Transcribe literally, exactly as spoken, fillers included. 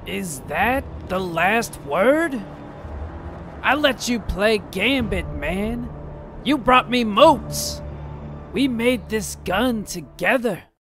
Is that the last word? I let you play Gambit, man. You brought me moats. We made this gun together.